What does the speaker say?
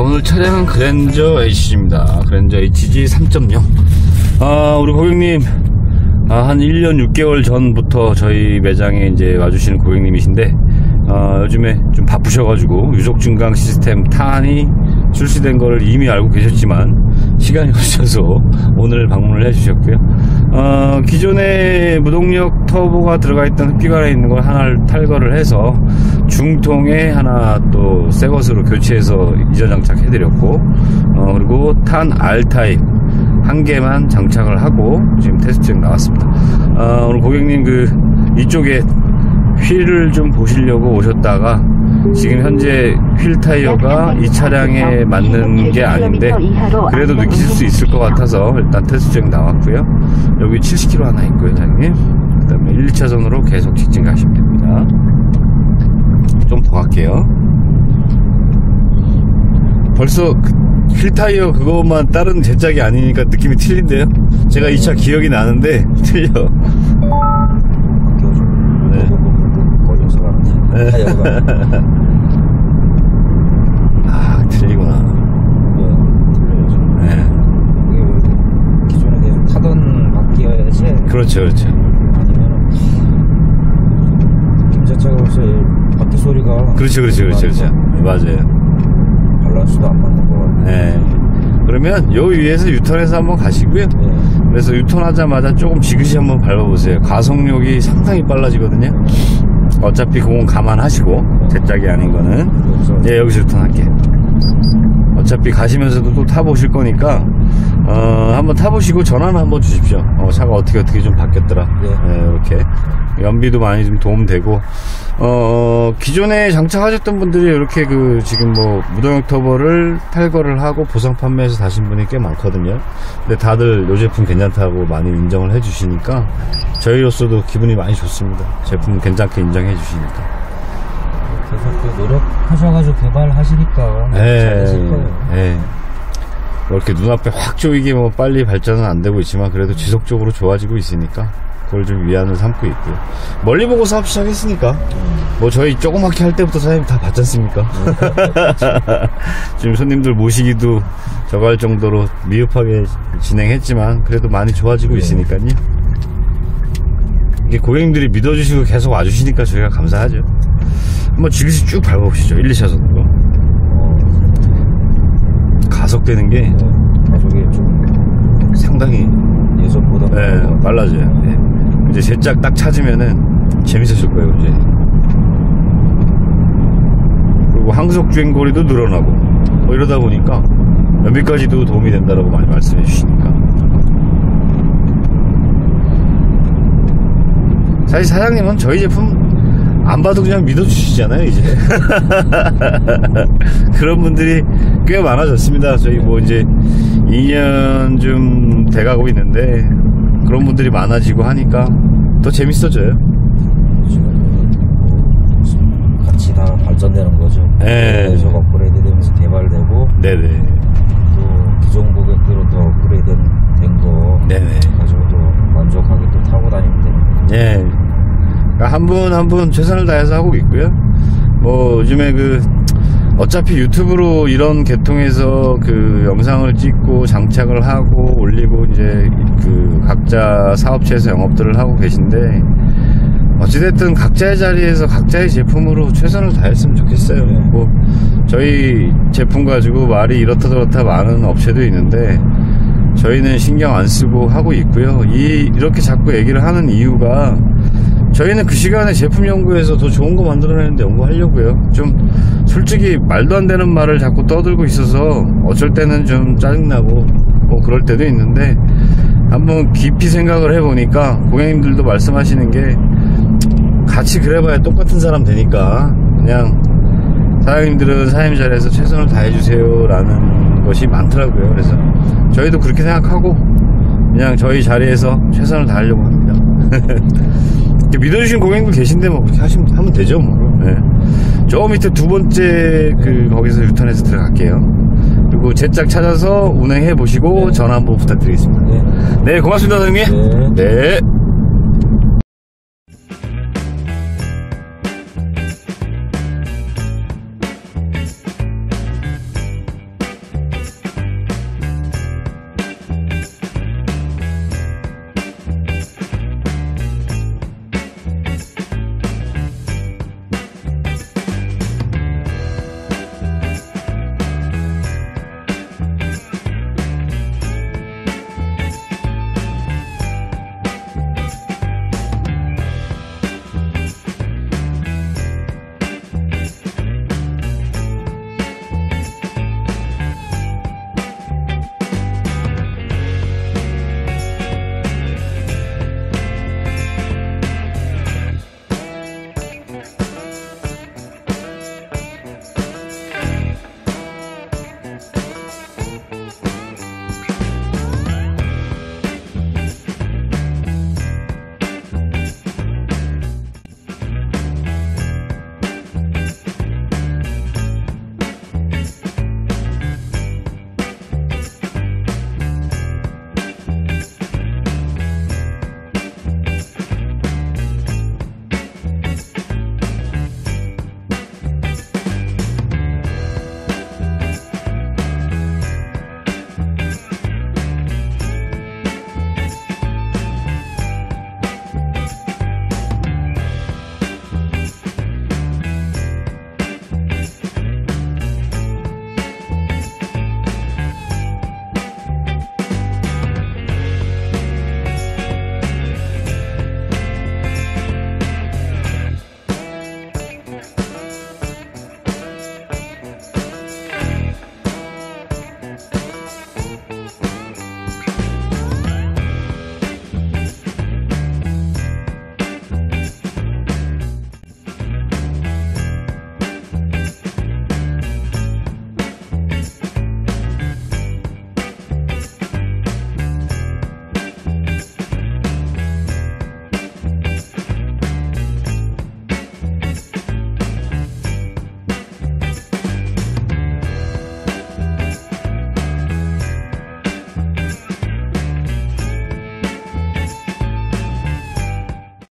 오늘 차량은 그랜저 HG입니다. 그랜저 HG 3.0. 우리 고객님, 한 1년 6개월 전부터 저희 매장에 이제 와주시는 고객님이신데, 요즘에 좀 바쁘셔가지고 유속 증강 시스템 탄이 출시된 거를 이미 알고 계셨지만 시간이 없어서 오늘 방문을 해주셨고요. 기존에 무동력 터보가 들어가 있던 흡기관에 있는 걸 하나를 탈거를 해서 중통에 하나 또 새 것으로 교체해서 이전 장착해드렸고, 그리고 탄 R타입 한 개만 장착을 하고 지금 테스트행 나왔습니다. 오늘 고객님 이쪽에 휠을 좀 보시려고 오셨다가 지금 현재 휠 타이어가 이 차량에 맞는 게 아닌데 그래도 느끼실 수 있을 것 같아서 일단 테스트행 나왔고요. 여기 70km 하나 있고요, 사장님. 그 다음에 1, 2차선으로 계속 직진 가시면 됩니다. 좀 더 갈게요. 벌써 휠 타이어 그것만 다른 제작이 아니니까 느낌이 틀린데요? 제가 이 차 기억이 나는데 틀려. 틀리구나. 네. 이게 기존에 계속 타던 바퀴여야지. 그렇죠. 아니면 김자차가 벌써 바퀴 소리가. 그렇죠. 맞아요. 밸런스도 안 맞는 거 같아요. 네. 그러면 요 위에서 유턴해서 한번 가시고요. 네. 그래서 유턴하자마자 조금 지그시 한번 밟아보세요. 가속력이 상당히 빨라지거든요. 어차피 그건 감안하시고, 제 짝이 아닌 거는. 예, 여기서 유턴할게요. 어차피 가시면서도 또 타보실 거니까, 한번 타보시고 전화는 한번 주십시오. 차가 어떻게 좀 바뀌었더라. 이렇게. 연비도 많이 좀 도움되고, 기존에 장착하셨던 분들이 이렇게 지금 무동력 터보를 탈거를 하고 보상 판매해서 다신 분이 꽤 많거든요. 근데 다들 이 제품 괜찮다고 많이 인정을 해주시니까, 저희로서도 기분이 많이 좋습니다. 제품 괜찮게 인정해 주시니까. 계속 노력하셔가지고 개발하시니까 잘하실 거예요. 이렇게 눈앞에 확 조이게 빨리 발전은 안 되고 있지만 그래도 지속적으로 좋아지고 있으니까 그걸 좀 위안을 삼고 있고요. 멀리 보고 사업 시작했으니까 저희 조그맣게 할 때부터 사장님 다 봤지 않습니까? 지금 손님들 모시기도 저거 할 정도로 미흡하게 진행했지만 그래도 많이 좋아지고 있으니까요. 이게 고객님들이 믿어주시고 계속 와주시니까 저희가 감사하죠. 한번 지그시 쭉 밟아보시죠. 1, 2차선으로. 가속되는 게 가속이 좀 상당히 예전보다 빨라져요. 이제 제 짝 딱 찾으면은 재밌어질 거예요, 이제. 그리고 항속 주행 거리도 늘어나고 이러다 보니까 연비까지도 도움이 된다라고 많이 말씀해 주시니까. 사실 사장님은 저희 제품 안 봐도 그냥 믿어주시잖아요, 이제. 그런 분들이 꽤 많아졌습니다. 저희 이제 2년 좀 돼가고 있는데, 그런 분들이 많아지고 하니까 더 재밌어져요. 같이 다 발전되는 거죠. 계속 업그레이드 되면서 개발되고, 네네. 또 기존 고객들은 또 업그레이드 된 거 가지고도 만족하게 또 타고 다니면 됩니다. 한 분 한 분 최선을 다해서 하고 있고요. 요즘에 어차피 유튜브로 이런 계통에서 영상을 찍고 장착을 하고 올리고 이제 각자 사업체에서 영업들을 하고 계신데, 어찌됐든 각자의 자리에서 각자의 제품으로 최선을 다했으면 좋겠어요. 저희 제품 가지고 말이 이렇다 저렇다 많은 업체도 있는데 저희는 신경 안 쓰고 하고 있고요. 이렇게 자꾸 얘기를 하는 이유가, 저희는 그 시간에 제품 연구해서 더 좋은 거 만들어내는데 연구하려고요. 좀 솔직히 말도 안 되는 말을 자꾸 떠들고 있어서 어쩔 때는 좀 짜증나고 그럴 때도 있는데, 한번 깊이 생각을 해보니까 고객님들도 말씀하시는 게, 같이 그래봐야 똑같은 사람 되니까 그냥 사장님들은 사장님 자리에서 최선을 다해주세요 라는 것이 많더라고요. 그래서 저희도 그렇게 생각하고 그냥 저희 자리에서 최선을 다하려고 합니다. 믿어주신 고객님들 계신데 그렇게 하면 되죠. 저 밑에 두 번째 거기서 유턴해서 들어갈게요. 그리고 제 짝 찾아서 운행해 보시고 전화 한번 부탁드리겠습니다. 네, 고맙습니다, 사장님. 네.